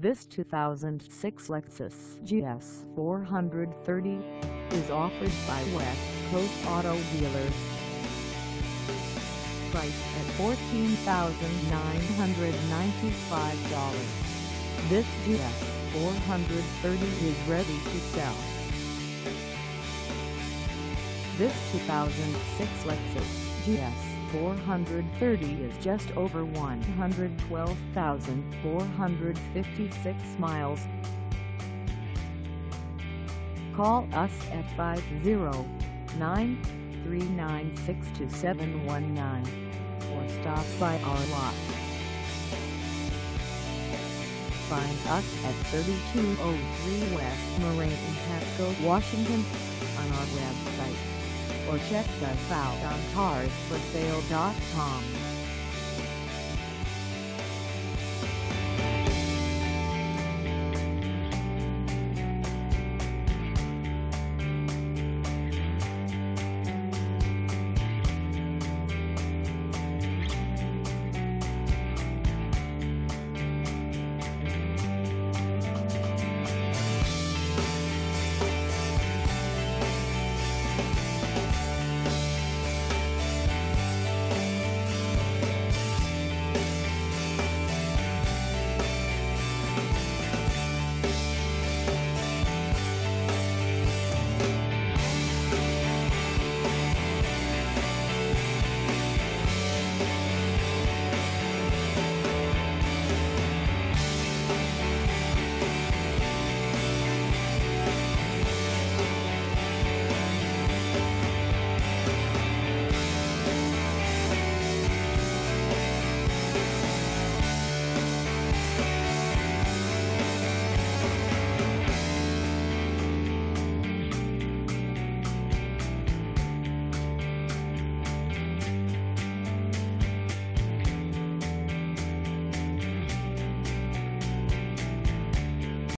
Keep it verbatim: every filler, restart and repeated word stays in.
This two thousand six Lexus G S four thirty is offered by West Coast Auto Dealers. Priced at fourteen thousand nine hundred ninety-five dollars, this G S four thirty is ready to sell. This two thousand six Lexus G S four thirty is just over one hundred twelve thousand four hundred fifty-six miles. Call us at five oh nine, three nine six, two seven one nine or stop by our lot. Find us at thirty-two oh three West Marie Pasco, Washington on our website, or check us out on cars for sale dot com.